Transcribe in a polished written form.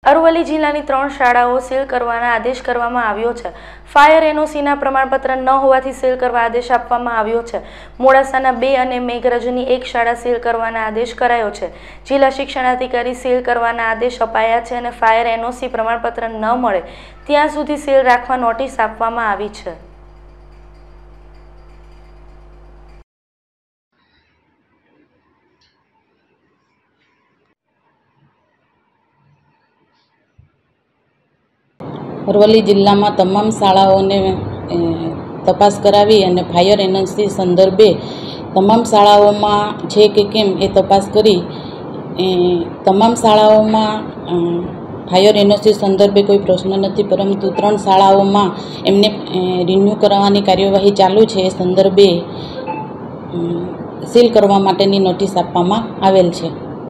અરવલ્લી જિલ્લાની 3 શાળાઓ સીલ કરવાના આદેશ કરવામાં આવ્યો છે। ફાયર એનઓસીના પ્રમાણપત્ર ન હોવાથી સીલ કરવા આદેશ આપવામાં આવ્યો છે। મોડાસાના 2 અને મેઘરજની 1 શાળા સીલ કરવાના આદેશ કરાયો છે। જિલ્લા શિક્ષણાધિકારી સીલ કરવાના આદેશ અપાયા છે અને ફાયર એનઓસી પ્રમાણપત્ર ન મળે ત્યાં સુધી સીલ રાખવા નોટિસ આપવામાં આવી છે। અરવલ્લી જિલ્લામાં તમામ શાળાઓને તપાસ કરાવી અને ફાયર એનઓસી સંદર્ભે તમામ શાળાઓમાં છે કે કેમ એ તપાસ કરી તમામ શાળાઓમાં ફાયર એનઓસી સંદર્ભે કોઈ પ્રશ્ન નથી, પરંતુ 3 શાળાઓમાં એમને રિન્યૂ કરવાની કાર્યવાહી ચાલુ છે। એ સંદર્ભે સીલ કરવા માટેની નોટિસ આપવામાં આવેલ છે।